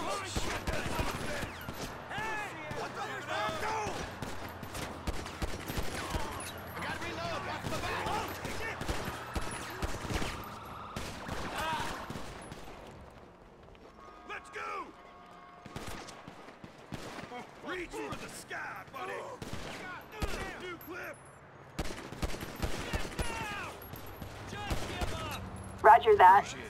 Reach for the sky, buddy! New clip! Just give up! Roger that. Shit.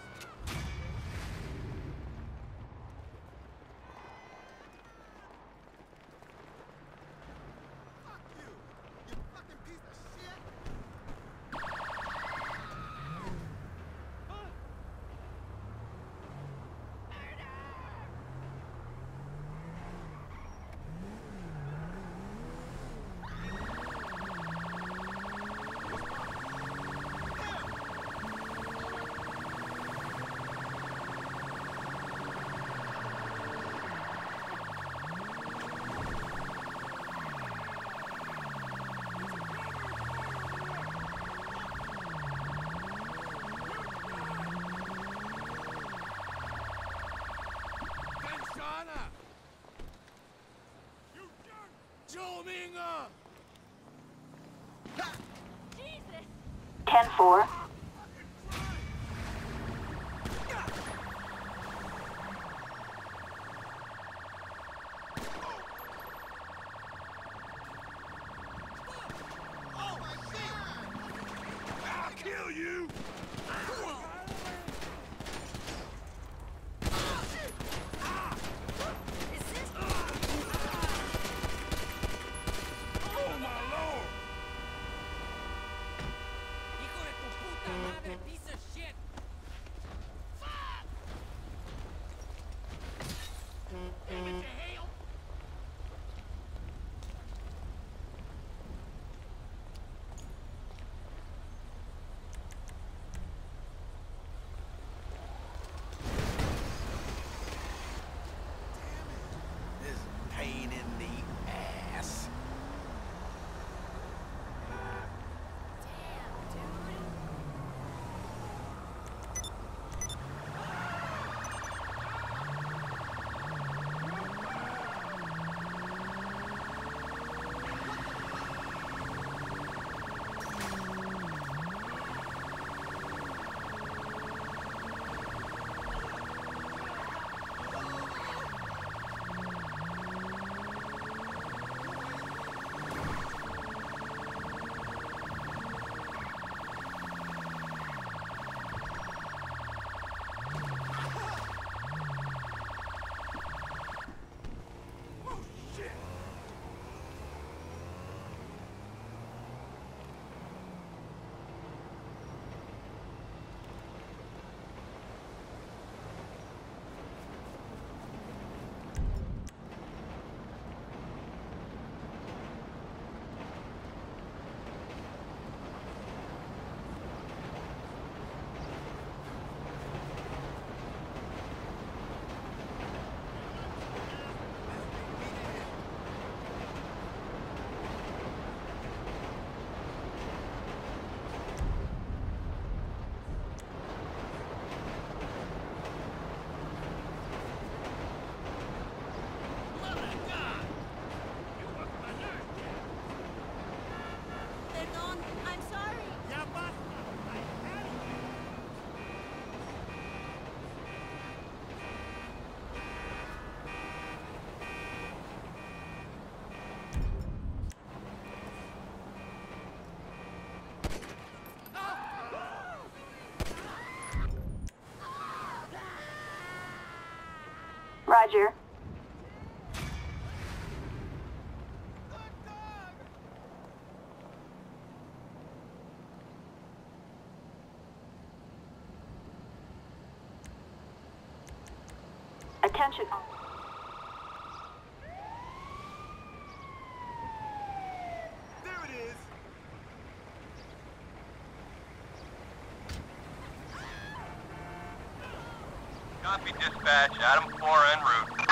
Jesus! 10-4. I'll kill you! Oh, my Lord! Hijo de tu puta madre, piece of shit! Fuck! Damn it to hell! This pain in the ass. Damn, dude! Perdón, I'm sorry. Ya basta. I had it. Roger. Attention. There it is. Copy dispatch, Adam 4 en route.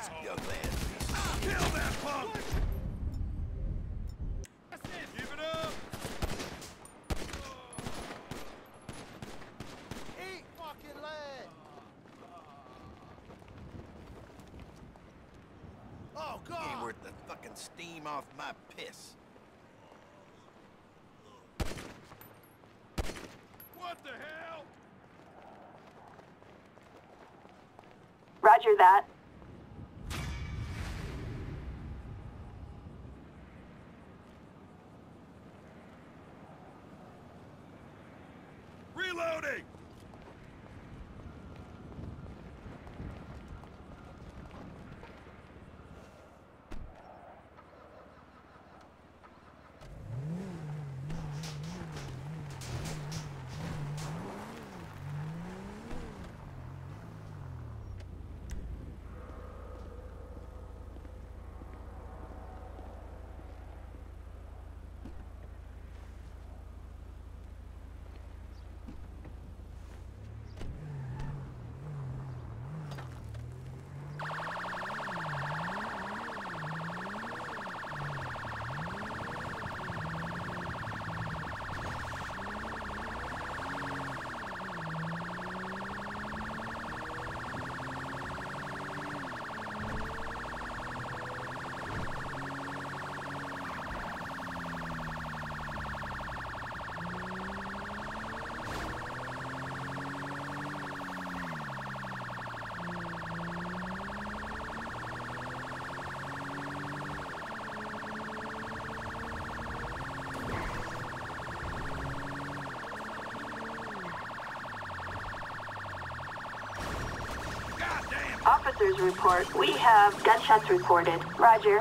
Desk, young man. Kill that punk! Keep it up! Eat, fucking lad! Oh, God! Ain't worth the fucking steam off my piss. What the hell? Roger that. Reloading! Goddamn! Officers report. We have gunshots reported. Roger.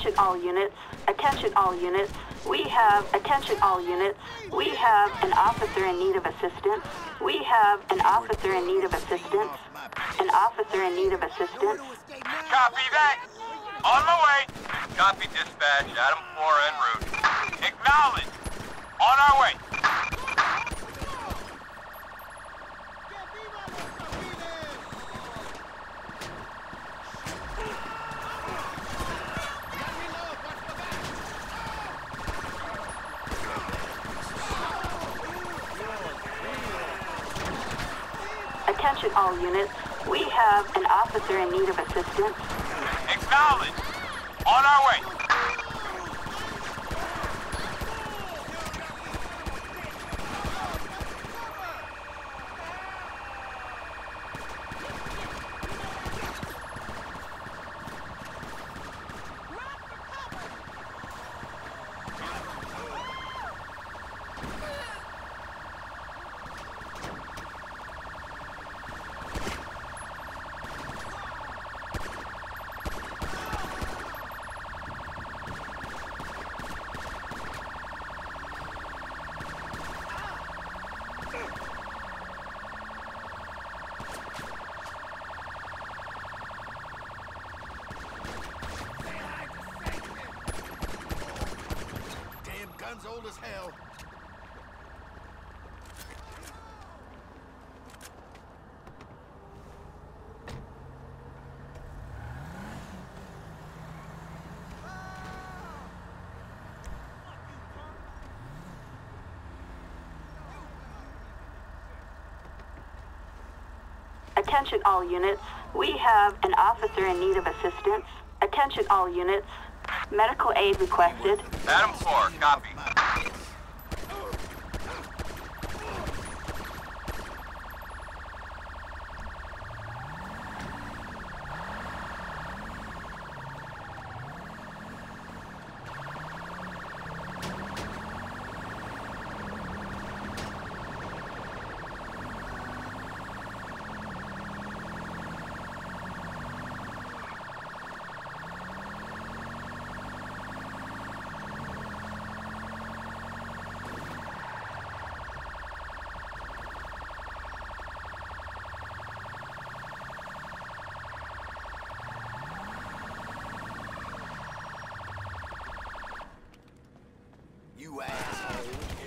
Attention all units. Attention all units. We have, attention all units. We have an officer in need of assistance. We have an officer in need of assistance. An officer in need of assistance. Copy that. On my way. Copy dispatch. Adam 4 en route. Acknowledge. On our way. Attention all units. We have an officer in need of assistance. Acknowledge. On our way. Gun's old as hell. Attention all units. We have an officer in need of assistance. Attention all units. Medical aid requested. Adam 4, copy. You asshole.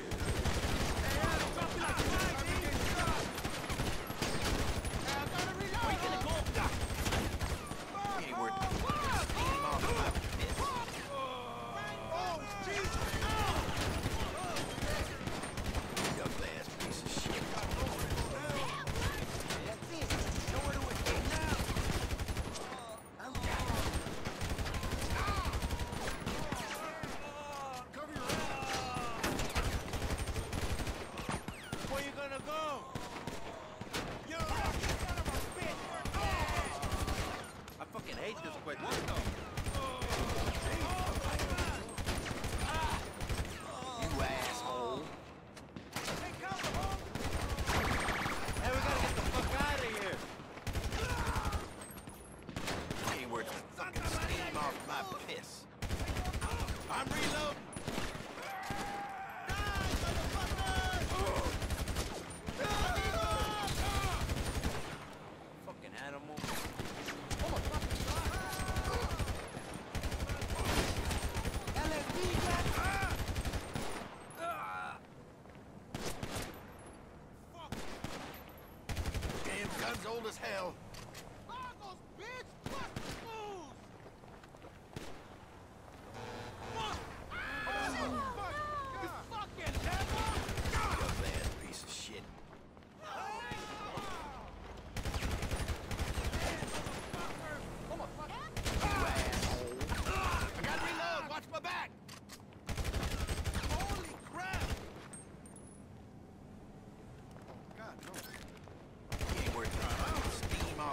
Gun's old as hell. Piece of shit. I gotta reload. Watch my back. Holy crap. God, no. He ain't worth trying. Steam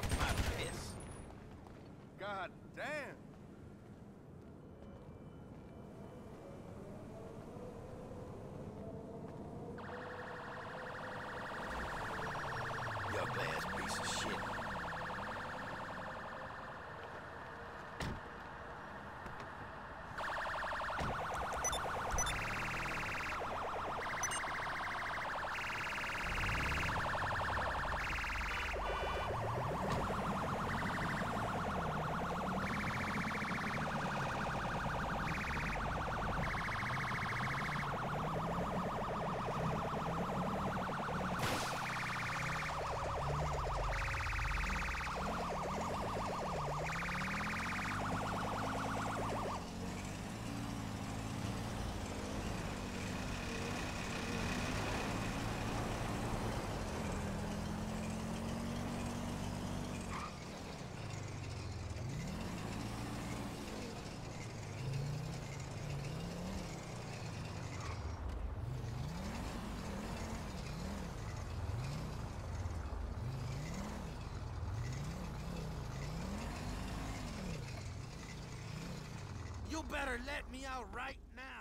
You better let me out right now.